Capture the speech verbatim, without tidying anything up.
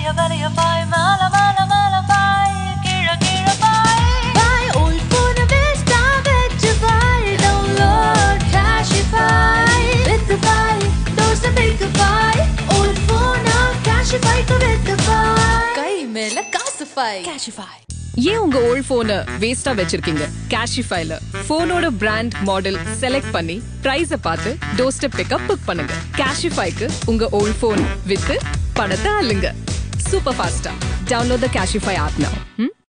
வலைய வலைய பாய் மேல மேல மேல பாய் கீழ கீழ பாய் பாய் old phone best வச்சு பாய் download Cashify with the buy those a big buy old phone Cashify with the buy கை மேல காசுஃபை Cashify ஏன் உங்க ஓல்ட் போனை வேஸ்டா வச்சிருக்கீங்க? Cashifyல போனோட பிராண்ட் மாடல் செலக்ட் பண்ணி பிரைஸ பார்த்து டோர் ஸ்டெப் பிக்கப் புக் பண்ணுங்க. Cashifyக்கு உங்க ஓல்ட் போன் வித்து பணத்தை அள்ளுங்க. சூப்பர் ஃபாஸ்டா. Download the Cashify app now.